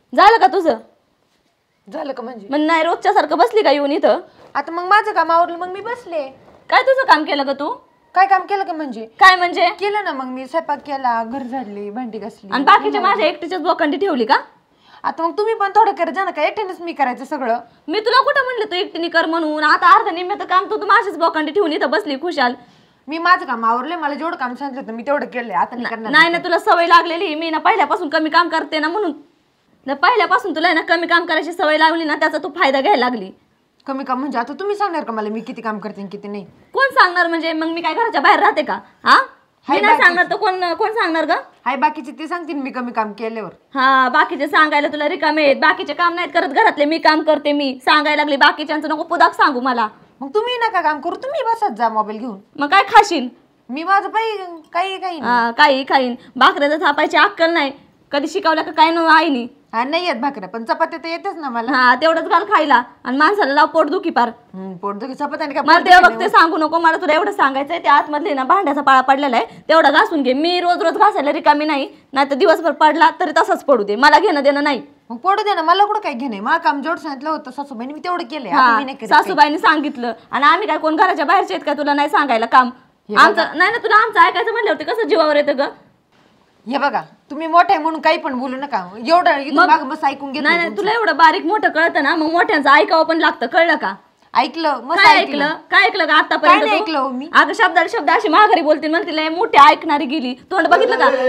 झालं का तुझं? झालं का म्हणजे? मग नाही रोजच्या सारखं बसली का येऊन इथं? आता मग माझं काम आवरलं मग मी बसले. काय तुझं काम केलं का तू? काय काम केलं का म्हणजे? काय म्हणजे? केलं ना, मग मी स्वयंपाक केला, घर झाडली, भांडी घासली. आणि बाकीच्या माझ्या एकटीच्याच बोकांडी ठेवली का? आता मग तुम्ही पण थोडं करत जा ना, काय एकट्यानेच मी करायचं सगळं? मी तुला कुठं म्हणलं तू एकटीने कर म्हणून? आता अर्ध निम्म्याचं काम तू माझ्याच बोकांडी ठेवून इथं बसली खुशाल. मी माझं काम आवरलंय, मला जेवढं काम सांगितलं होतं मी तेवढं केलंय. आता नाही करणार. नाही ना, तुला सवय लागलेली. मी ना पहिल्यापासून कमी काम करते ना, म्हणून पहिल्यापासून तुला ना कमी काम करायची सवय लागली ना, त्याचा तू फायदा घ्यायला लागली. कमी काम म्हणजे आता तुम्ही सांगणार का मला मी किती काम करते आणि किती नाही? कोण सांगणार म्हणजे? मग मी काय घराच्या बाहेर राहते का? हा, मी नाही सांगणार तर कोण सांगणार का? हाय बाकीचे ते सांगतील मी कमी काम केल्यावर. हा, बाकीचे सांगायला तुला रिकामे आहेत. बाकीचे काम नाहीत करत घरातले, मी काम करते. मी सांगायला लागली बाकीच्यांचं नको पुदाक सांगू मला. मग तुम्ही नका काम करू, तुम्ही बसत जा मोबाईल घेऊन. मग काय खाशील? मी माझं काही काही खाईन. भाकऱ्याचं थापायची अक्कल नाही. कधी शिकवलं का काय नाही आईनी? हा, नाही येत भाकऱ्या, पण चपात्या तर येतच ना मला. हा, तेवढंच घाल खायला. आणि माणसाला लाव पोटदुखी पार. पोटदुखी चपात्या का? मला तेव्हा बघते सांगू नको. मला तुला एवढं सांगायचंय, त्या आतमधले ना भांड्याचा पाळा पडलेला आहे, तेवढा घासून घे. मी रोज रोज घासायला रिकामी नाही तर दिवसभर पडला तरी तसंच पडू दे, मला घेणं देणं नाही. मग पडू दे ना, मला कुठं काही घेणे. मला काम जेवढं सांगितलं होतं सासूबाईने मी तेवढं केलंय. सासूबाईने सांगितलं आणि आम्ही काय कोण घराच्या बाहेरचे आहेत का तुला नाही सांगायला काम? आमचं नाही ना, तुला आमचं ऐकायचं म्हणल्यावरती कसं जीवावर येतं ग? हे बघा, तुम्ही मोठा आहे म्हणून काही पण बोलू नका. एवढं बस ऐकून घेत नाही. तुला एवढं बारीक मोठं कळतं ना, मग मोठ्यांचं ऐकावं पण लागतं. कळलं का? ऐकलं मग काय ऐकलं? काय ऐकलं का आतापर्यंत? ऐकलं मी. अगं शब्दाला शब्द अशी माघारी बोलते, म्हणते मोठी ऐकणारी गेली. तोंड बघितलं का?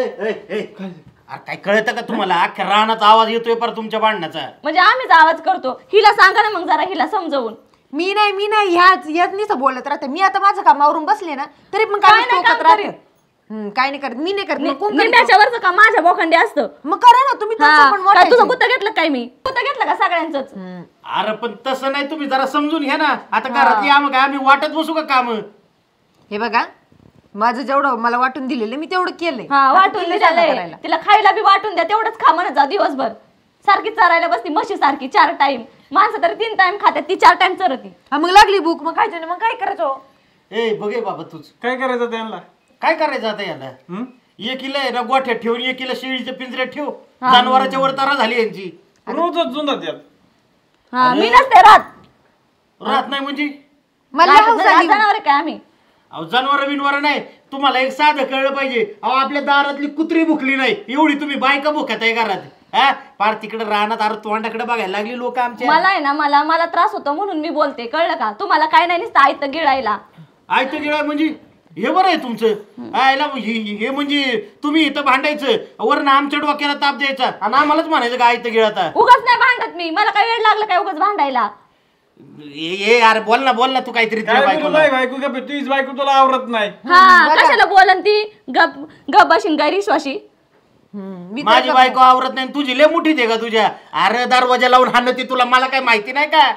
काय कळतं का तुम्हाला? अख्ख्या रानाचा आवाज येतोय पर तुमच्या भांडणाचा. म्हणजे आम्हीच आवाज करतो. हिला सांगा ना मग जरा, हिला समजवून. मी नाही ह्याच नीच बोलत राहते. मी आता माझं काम आवरून बसले ना, तरी पण काय नाही करत. काय नाही करत, मी नाही करत. निम्याच्यावरचं काम माझ्या बोखंडी असतं. मग करा ना तुम्ही. तुझं गुत्त घेतलं काय? मी गुत्त घेतलं का सगळ्यांचंच? अरे पण तसं नाही, तुम्ही जरा समजून घ्या ना. आता घरातली आम्ही वाटत बसू का काम? हे बघा, माझं जेवढं मला वाटून दिलेलं मी तेवढं केलंय. वाटून दिलेलं. तिला खायला बी वाटून द्या, तेवढंच खा म्हणत जा. दिवसभर सारखी चारायला बसती म्हशी सारखी 4 टाइम. माणसं तरी 3 टाइम खात्यात, ती 4 टाइम चरती. मग लागली भूक, मग खायचं मग काय करायचं? ए बघे बाबा, तूच काय करायचं त्यांना? काय करायचं आता याला? एकीला आहे ना गोठ्यात ठेवून, एकीला शेळीच्या पिंजऱ्यात ठेव. जनावरांच्या वर तारा झाली यांची. रोजच जुंदात यात. मी नसते राहत नाही म्हणजे मला जनावर काय आम्ही? अहो जनावर बिनवर नाही. तुम्हाला एक साधं कळलं पाहिजे. अहो आपल्या दारातली कुत्री भुकली नाही एवढी तुम्ही बायका भुकत आहे घरात. हा, पार तिकडे राहणार अरे तोंडाकडे बघायला लागली लोक आमच्या. मला आहे ना, मला त्रास होतो म्हणून मी बोलते. कळलं का? तुम्हाला काय नाही नुसतं आयतं गिळायला. आयतं गिळाय म्हणजे हे बरं आहे तुमचं. आयला हे म्हणजे तुम्ही इथं भांडायचं, वरनं आमच्या डोक्याला ताप द्यायचा आणि आम्हालाच म्हणायचं का आयतं गिळाता. उगाच नाही भांडत मी. मला काय वेळ लागला काय उगाच भांडायला? अरे बोल ना तू काहीतरी. तुझीच बायको तुला आवरत नाही. कशाला बोलन ती? गप बशीन काय विश्वाशी? माझी बायको आवरत नाही, तुझी लय मोठी दे का तुझ्या? अरे दरवाजा लावून हाणं ती तुला, मला काय माहिती नाही का?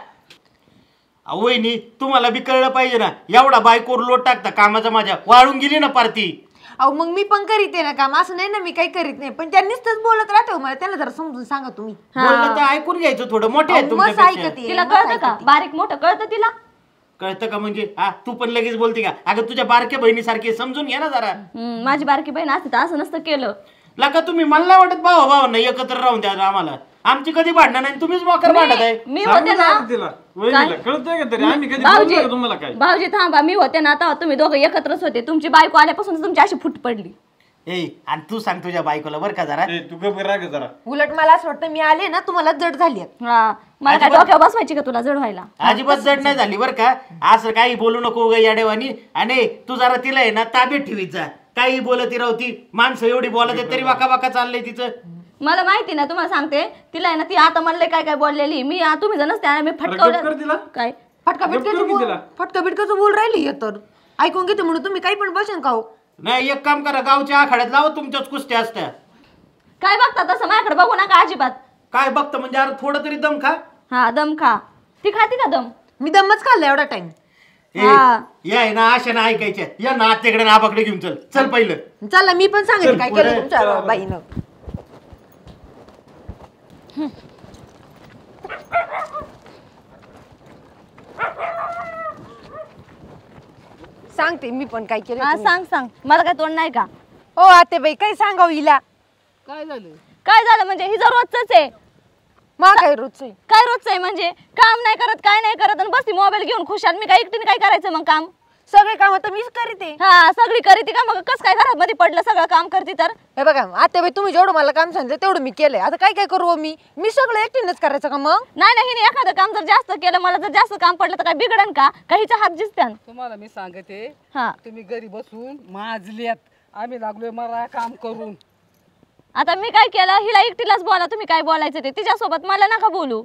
वहिनी तुम्हाला बी कळलं पाहिजे ना. एवढा बायकोवर लोट टाकता कामाचा, माझ्या वाळून गेली ना पार्टी. अहो मग मी पण करीत आहे ना काम, असं नाही ना मी काही करीत नाही. पण त्यांनीच बोलत राहते. मला त्याला जरा समजून सांगा तुम्ही. बोललं तर ऐकून घ्यायचं थोडं. मोठे आहेत तुमच्यापेक्षा. तिला कळतं का? बारीक मोठं कळतं तिला? कळतं का म्हणजे? हा, तू पण लगेच बोलते का? अगं तुझ्या बारक्या बहिणीसारखी समजून घ्या ना जरा. माझी बारकी बहीण असते तर असं नसतं केलं. लका तुम्ही मला नाही वाटत भावांना एकत्र राहून द्या आम्हाला. आमची कधी भांडणं नाही, तुम्हीच मोकर भांडत आहे. मी होते ना कळतंय का तरी? आम्ही कधी बोललो तुम्हाला काय? भाऊजी थांबा, मी होते ना तेव्हा तुम्ही दोघं एकत्रच होते. तुमची बायको आल्यापासून तुमची अशी फूट पडली. आणि तू सांग तुझ्या बायकोला बरं का जरा. तू गप राग जरा. उलट मला असं वाटतं मी आले ना तुम्हाला जड झाली. मला काय डोक्यावर बसवायची का तुला जड व्हायला? अजिबात जड नाही झाली बरं का. असं काही बोलू नको ग याडेवानी. आणि तू जरा तिला आहे ना ताब्यात ठेवीत जा. काही बोलती राहती. माणसं एवढी बोलत तरी वाका वाका चाललंय तिचं. मला माहिती ना, तुम्हाला सांगते. तिला आहे ना, ती आता म्हणले काय काय बोललेली. मी तुम्ही जणच त्या मी फटकावलं काय? फटका बिटकाचं बोल राहिली तर ऐकून घेते म्हणून तुम्ही काही पण बसन का? नाही, एक काम करा, गावच्या आखाड्यात लावा तुमच्याच कुस्त्या असत्या. काय बघता तसं? माझ्याकडे बघू नका अजिबात. काय बघतं म्हणजे? अरे थोडं तरी दम खा. हा, दम खा. ती खाती का दम? मी दमच खाल्ला एवढा टाइम. या ना अशा ना ऐकायच्या. या ना आत्याकडे नाबाकडे घेऊन चल पहिलं. चला मी पण सांगेल काय केलं तुमच्या बाईनं. सांगते मी पण काय केलं. सांग. मला काय तोंड नाही का? हो आते बाई काय सांगाव हिला? काय झालं? काय झालं म्हणजे? हिचं रोजच आहे. मग काय रोजचं आहे? काय रोजचं आहे म्हणजे काम नाही करत काय नाही करत आणि बसती मोबाईल घेऊन खुशाल. मी काय एकटीने काय करायचं मग काम? सगळे काम तर मीच करते. हा सगळी करीती का मग कस काय घरात मध्ये पडलं सगळं काम करते तर? हे बघा आत्याबाई तुम्ही जेवढं मला काम सांगितलं तेवढं मी केलंय. आता काय काय करू मी सगळं एकटीनेच करायचं का मग? नाही नाही हिने एखादं काम जर जास्त केलं मला जर जास्त काम पडलं तर काय बिघडन का? काहीचा हात जिसत्यान. तुम्हाला मी सांगते हा तुम्ही घरी बसून माजल्यात आम्ही लागलोय मला काम करून. आता मी काय केलं हिला एकटीलाच बोला तुम्ही काय बोलायचं ते तिच्यासोबत मला नका बोलू.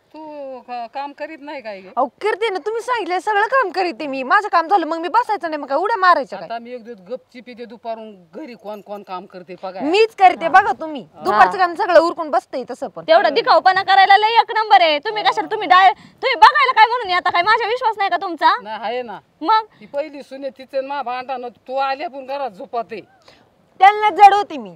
तू काम करीत नाही काय गे? अहो करते ना तुम्ही सांगितलं सगळं काम करते मी. माझं काम झालं मग मी बसायचं नाही मग काय उड्या मारायच्या काय? आता मी एक दिवस गपचिप येते दुपारून घरी कोण कोण काम करते बघा. मीच करते बघा तुम्ही. दुपारचं काम सगळं उरकून बसते तसं पण. तेवढं दिखाऊपणा करायला लय एक नंबर आहे. तुम्ही कशाला तुम्ही तुम्ही बघायला काय म्हणून आता काय माझा विश्वास नाही का तुमचा? नाही आहे ना मग ती पहिली सुने तिचे मा भांडण तू आल्या पण घरात झोपाते. त्यांना जड होते मी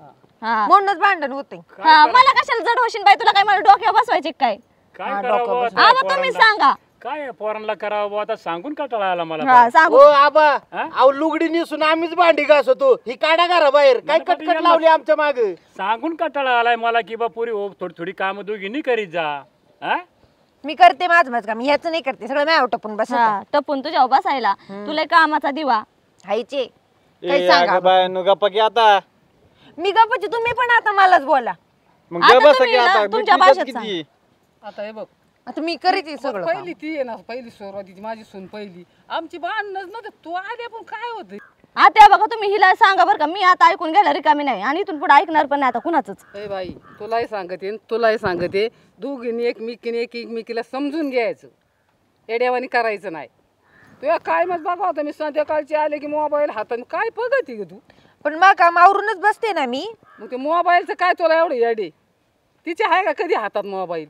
हा म्हणूनच भांडण होते. हा मला कशाला जड होशील बाई? तुला काय मला डोक्यावर बसवायचे काय? काय करावं आता? हा मग तुम्ही सांगा. काय पोरांना करावं आता सांगून कंटाळा आला मला हा सांगू. ओ आबा अहो लुगडी नेसून आम्हीच भांडी घासतो ही काढा घरा बाहेर काय कटकट लावली आमच्या माग. सांगून कंटाळा आलाय मला की बा पुरी थोडी थोडी काम दोघींनी करीत जा. हा मी करते माझं काम ह्याच नाही करते सगळं मी टपून बस. हा टपून तुझ्या बसायला तुला कामाचा दिवा हायचे काही सांगा बायानो गप्पा की आता मी गप्पाची तुम्ही पण आता मलाच बोला. मग आता गप बसा तुम्ही की ना आता तुमच्या मी भाषेत किती आता हे बघ आता मी करीते सगळं काम. पहिली ती आहे ना पहिली सुरुवातीची माझी सून पहिली आमची भांडणच नव्हते. तू आल्या पण काय होते? आता बघा तुम्ही हिला सांगा बरं का मी आता ऐकून घ्यायला रिकामी नाही आणि इथून पुढे ऐकणार पण नाही आता कुणाचंच. ए बाई तुलाही सांगते तुलाही सांगते दोघींनी एकमेकीला समजून घ्यायचं. एड्यावानी करायचं नाही. तुला काय मग बघा होता मी संध्याकाळची आले की मोबाईल हातात काय बघते ग तू? पण मग काम आवरूनच बसते ना मी. मग ते मोबाईलचं काय तुला एवढं येडे? तिचे आहे का कधी हातात मोबाईल?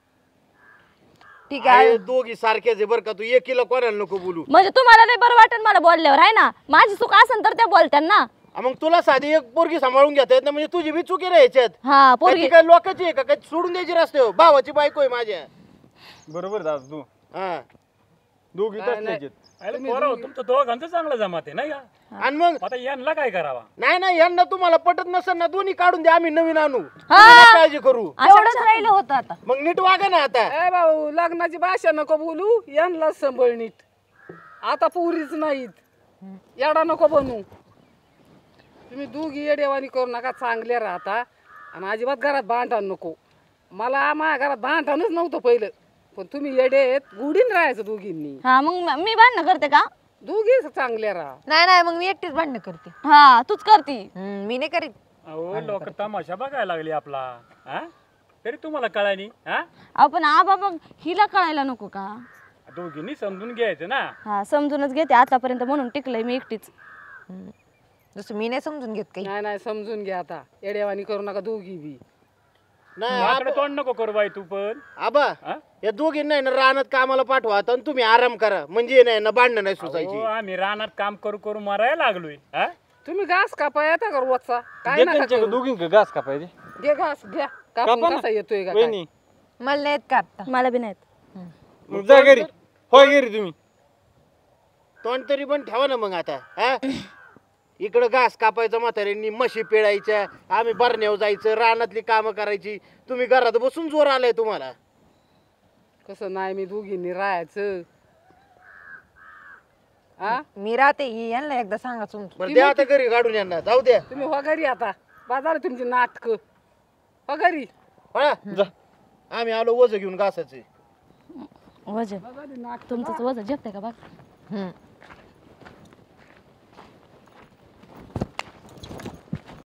ठीक आहे दोघी सारखेच आहे बरं का तू एकीला कोणाला नको बोलू. म्हणजे तुम्हाला नाही बरं वाटेल मला बोलल्यावर आहे ना? माझी चूक असेल तर त्या बोलत्या ना. मग तुला साधी एक पोरगी सांभाळून घेता येत ना म्हणजे तुझी बी चुकी नाही याच्यात. हा पोरगी काय ती काय लोकांची आहे का काय सोडून द्यायची रस्त्यावर? भावाची बायको आहे माझ्या. बरोबर दादा तू हा दोघी काय तसलेच आहेत. अरे पोरं, तुमचं दोघांचं चांगलं जमात आहे नाही का? आणि मग आता यांना काय करावा? नाही यांना तुम्हाला पटत नसेल ना दोन्ही काढून द्या आम्ही नवीन आणू. हा. तुम्ही नका काळजी करू. एवढंच राहिलं होतं आता. मग नीट वागा ना आता. ए भाऊ लग्नाची भाषा नको बोलू यांना संभळ नीट. आता पुरीच नाहीत येडा नको बनू. तुम्ही दोघी येडेवानी करू नका चांगले राहता आणि अजिबात घरात भांडण नको. मला माझ्या घरात भांडणच नव्हतं पहिलं पण तुम्ही येडे आहेत गुढीन राहायचं दोघींनी. हा मग मी भांडणं करते का? दोघी चांगले राहा. नाही मग मी एकटीच भांडणं करते. हा तूच करती. मी नाही करीत. अहो लोक तमाशा बघायला लागली आपला. हा तरी तुम्हाला कळाली? हा आपण आबा मग हिला कळायला नको का? दोघींनी समजून घ्यायचं ना. हा समजूनच घेते आतापर्यंत म्हणून टिकलंय मी एकटीच. जसं मी नाही समजून घेत काही. नाही समजून घ्या आता येडेवानी करू नका दोघी बी. नाही माकडे तोंड नको करू बाई तू पण. आबा हा? या दोघींना ना रानात कामाला पाठवा आता आणि तुम्ही आराम करा म्हणजे नाही ना भांडणं नाही सुचायची. अहो, आम्ही रानात काम करू करू मरायला लागलोय. हा तुम्ही घास कापा येता का रोजचा? काय दे नका त्यांच्या करू. दोघींक घास कापायचे. घे घास घ्या कापा कापून ना. कसा येतोय का काय? वहिनी मला नाहीत का आता. मला बी नाहीत. मग जा घरी. होय घरी तुम्ही. तोंड तरी पण ठेवा ना मग आता. हा इकडं घास कापायचं म्हाताऱ्यांनी म्हशी पिळायच्या आम्ही बरण्यावर जायचं रानातली कामं करायची. तुम्ही घरात बसून जोर आलाय तुम्हाला. कसं नाही मी दोघींनी राहायचं. हा मी राहते यांना एकदा सांगा तुमचं. बरं द्या आता घरी काढून यांना जाऊ द्या. तुम्ही वगैरे आता बाजार तुमची नाटक वगैरे हा आम्ही आलो वज घेऊन घासाचे. वजन तुमचंच वजन झेपतंय का बघ.